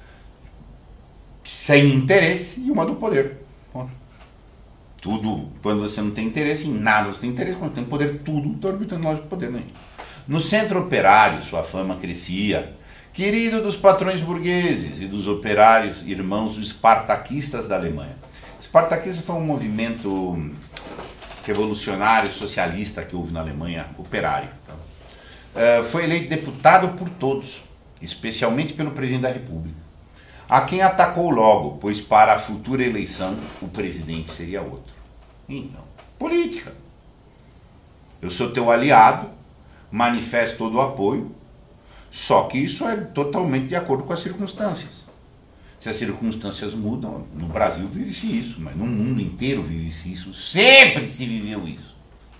sem interesse e uma do poder. Tudo, quando você não tem interesse em nada, você tem interesse, quando tem poder, tudo está orbitando na lógica do poder. Né? No centro operário, sua fama crescia, querido dos patrões burgueses e dos operários, irmãos espartaquistas da Alemanha. Espartaquista foi um movimento revolucionário, socialista que houve na Alemanha, operário. Foi eleito deputado por todos, especialmente pelo presidente da República, a quem atacou logo, pois para a futura eleição o presidente seria outro. Então, política. Eu sou teu aliado, manifesto todo o apoio, só que isso é totalmente de acordo com as circunstâncias. Se as circunstâncias mudam, no Brasil vive-se isso, mas no mundo inteiro vive-se isso, sempre se viveu isso.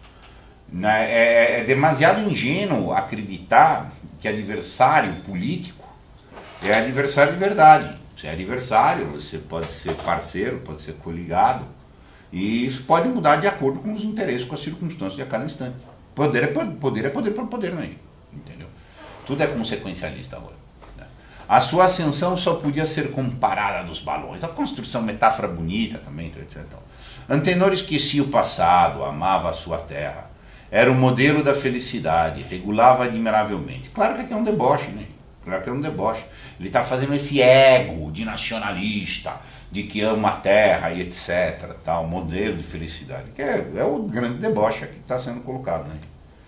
É demasiado ingênuo acreditar que adversário político é adversário de verdade. Se é adversário, você pode ser parceiro, pode ser coligado, e isso pode mudar de acordo com os interesses, com as circunstâncias de a cada instante. Poder é poder para poder, não é? Entendeu? Tudo é consequencialista agora. Né? A sua ascensão só podia ser comparada a dos balões. A construção, metáfora bonita também, etc. Antenor esquecia o passado, amava a sua terra. Era o modelo da felicidade, regulava admiravelmente. Claro que aqui é um deboche, né? Claro que é um deboche. Ele está fazendo esse ego de nacionalista, de que ama a terra e etc. Tal, modelo de felicidade. Que é o grande deboche aqui que está sendo colocado, né?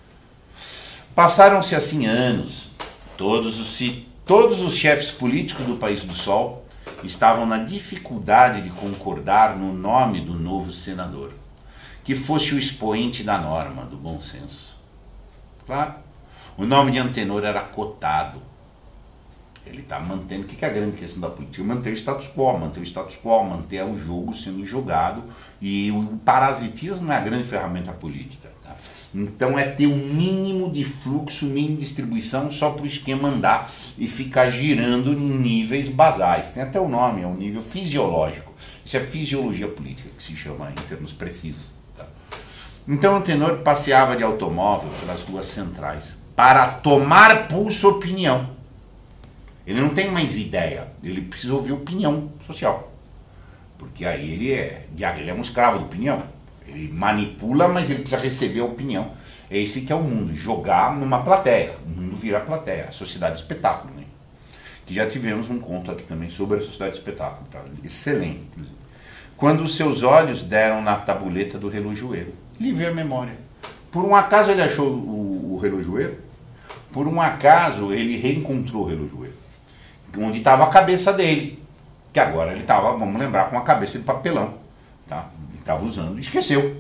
Passaram-se assim anos. Todos os chefes políticos do País do Sol estavam na dificuldade de concordar no nome do novo senador, que fosse o expoente da norma, do bom senso. Claro, o nome de Antenor era cotado. Ele está mantendo, o que é a grande questão da política? Manter o status quo, manter o jogo sendo jogado, e o parasitismo é a grande ferramenta política. Tá? Então é ter um mínimo de fluxo, mínimo de distribuição, só para o esquema andar e ficar girando em níveis basais. Tem até o nome, é um nível fisiológico. Isso é fisiologia política, que se chama em termos precisos. Tá? Então Antenor passeava de automóvel pelas ruas centrais para tomar pulso opinião. Ele não tem mais ideia, ele precisa ouvir opinião social. Porque aí ele é um escravo de opinião. Ele manipula, mas ele precisa receber a opinião. É esse que é o mundo, jogar numa plateia. O mundo vira plateia, a sociedade de espetáculo. Né? Que já tivemos um conto aqui também sobre a sociedade de espetáculo. Tá? Excelente, inclusive. Quando os seus olhos deram na tabuleta do relojoeiro, lhe veio a memória. Por um acaso ele achou o relojoeiro? Por um acaso ele reencontrou o relojoeiro. Onde estava a cabeça dele, que agora ele estava, vamos lembrar, com a cabeça de papelão, tá? Ele estava usando, esqueceu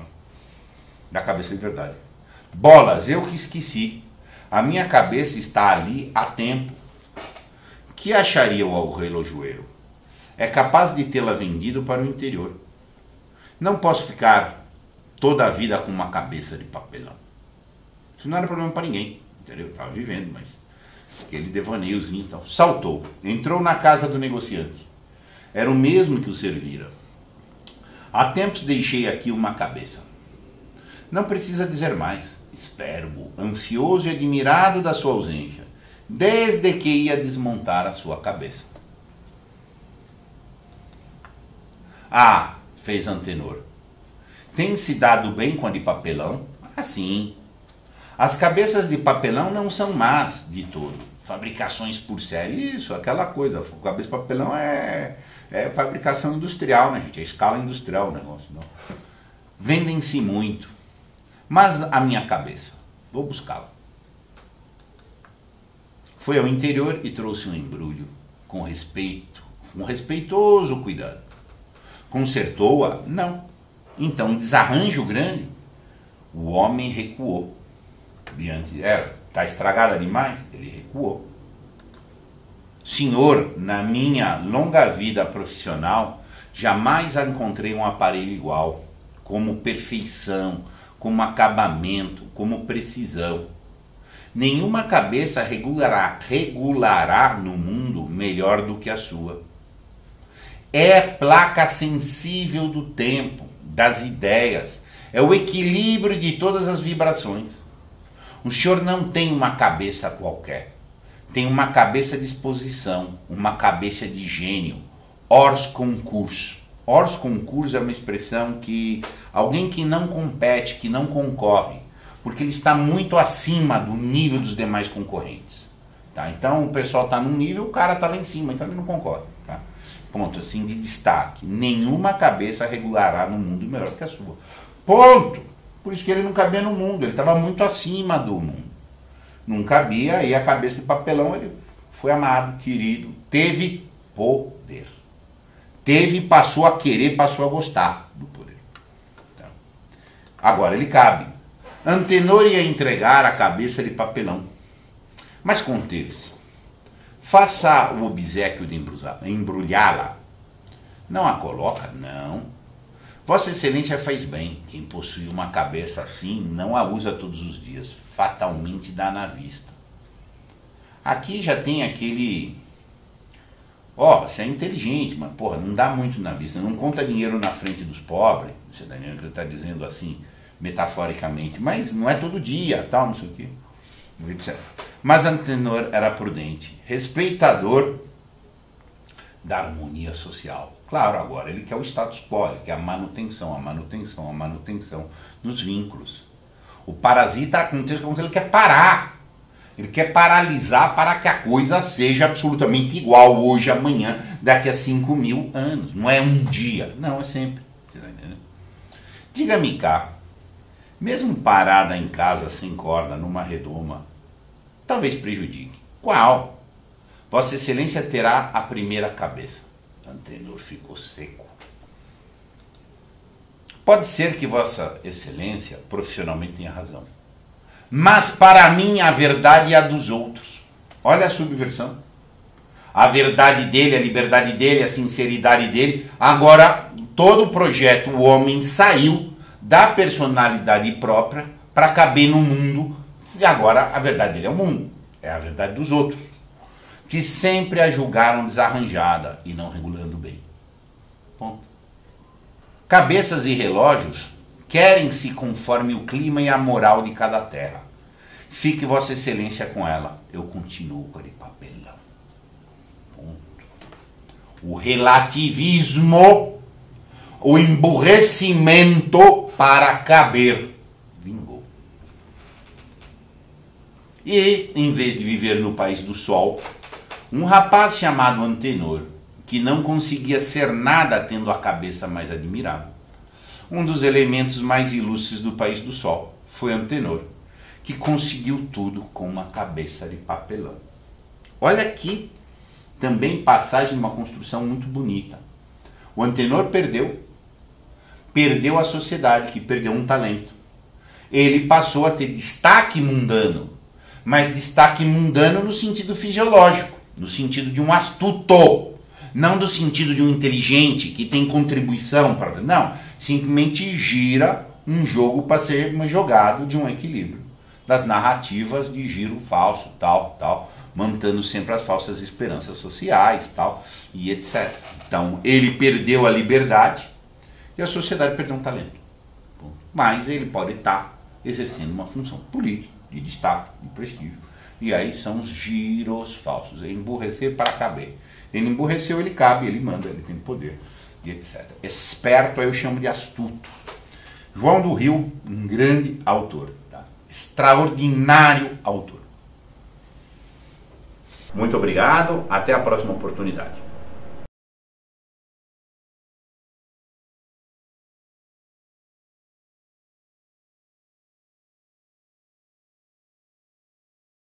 da cabeça de verdade. Bolas, eu que esqueci, a minha cabeça está ali há tempo. Que acharia o relojoeiro? É capaz de tê-la vendido para o interior. Não posso ficar toda a vida com uma cabeça de papelão. Isso não era problema para ninguém, entendeu? Estava vivendo, mas aquele devaneiozinho, então. Saltou, entrou na casa do negociante. Era o mesmo que o servira. Há tempos deixei aqui uma cabeça. Não precisa dizer mais. Espero, ansioso e admirado da sua ausência, desde que ia desmontar a sua cabeça. Ah, fez Antenor. Tem se dado bem com a de papelão? Assim. As cabeças de papelão não são más de todo. Fabricações por série, isso, aquela coisa. A cabeça de papelão é fabricação industrial, né, gente? É escala industrial o negócio. Não. Vendem-se muito. Mas a minha cabeça, vou buscá-la. Foi ao interior e trouxe um embrulho, com respeito, com respeitoso cuidado. Consertou-a? Não. Então, desarranjo grande. O homem recuou. Diante dela, está estragada demais? Ele recuou. Senhor, na minha longa vida profissional, jamais encontrei um aparelho igual, como perfeição, como acabamento, como precisão. Nenhuma cabeça regulará no mundo melhor do que a sua. é placa sensível do tempo, das ideias, é o equilíbrio de todas as vibrações. O senhor não tem uma cabeça qualquer, tem uma cabeça de exposição, uma cabeça de gênio, hors concurso. Hors concurso é uma expressão que alguém que não compete, que não concorre, porque ele está muito acima do nível dos demais concorrentes. Tá? Então o pessoal está num nível, o cara está lá em cima, então ele não concorre. Tá? Ponto, assim, de destaque. Nenhuma cabeça regulará no mundo melhor que a sua. Ponto. Por isso que ele não cabia no mundo, ele estava muito acima do mundo. Não cabia, e a cabeça de papelão, ele foi amado, querido, teve poder. Teve, passou a querer, passou a gostar do poder. Então, agora ele cabe. Antenor ia entregar a cabeça de papelão. Mas conteve-se. Faça o obséquio de embrulhá-la. Não a coloca? Não. Vossa Excelência faz bem. Quem possui uma cabeça assim não a usa todos os dias. Fatalmente dá na vista. Aqui já tem aquele... Ó, você é inteligente, mas porra, não dá muito na vista. Não conta dinheiro na frente dos pobres. Você está dizendo assim, metaforicamente. Mas não é todo dia, tal, não sei o quê. Etc. Mas Antenor era prudente, respeitador da harmonia social. Claro, agora ele quer o status quo, ele quer a manutenção dos vínculos. O parasita acontece quando ele quer parar. Ele quer paralisar para que a coisa seja absolutamente igual hoje, amanhã, daqui a 5.000 anos. Não é um dia, não, é sempre. Você tá entendendo? Diga-me cá, mesmo parada em casa sem corda, numa redoma, talvez prejudique. Qual? Vossa Excelência terá a primeira cabeça. Antenor ficou seco. Pode ser que Vossa Excelência profissionalmente tenha razão. Mas para mim a verdade é a dos outros. Olha a subversão. A verdade dele, a liberdade dele, a sinceridade dele. Agora, todo o projeto, o homem saiu da personalidade própria para caber no mundo. E agora a verdade dele é o mundo. É a verdade dos outros. Que sempre a julgaram desarranjada e não regulando bem. Ponto. Cabeças e relógios querem-se conforme o clima e a moral de cada terra. Fique Vossa Excelência com ela. Eu continuo com ele papelão. Ponto. O relativismo, o emburrecimento para caber, vingou. E, em vez de viver no país do sol, um rapaz chamado Antenor, que não conseguia ser nada tendo a cabeça mais admirável, um dos elementos mais ilustres do país do sol, foi Antenor, que conseguiu tudo com uma cabeça de papelão. Olha aqui, também passagem de uma construção muito bonita. O Antenor perdeu a sociedade, que perdeu um talento. Ele passou a ter destaque mundano, mas destaque mundano no sentido fisiológico, no sentido de um astuto, não no sentido de um inteligente que tem contribuição para... Não, simplesmente gira um jogo para ser jogado de um equilíbrio das narrativas de giro falso, tal, mantendo sempre as falsas esperanças sociais, tal, e etc. Então, ele perdeu a liberdade e a sociedade perdeu um talento. Mas ele pode estar exercendo uma função política, de destaque, de prestígio. E aí são os giros falsos. É emburrecer para caber. Ele emburreceu, ele cabe, ele manda, ele tem poder, e etc. Esperto, aí eu chamo de astuto. João do Rio, um grande autor. Tá? Extraordinário autor. Muito obrigado, até a próxima oportunidade.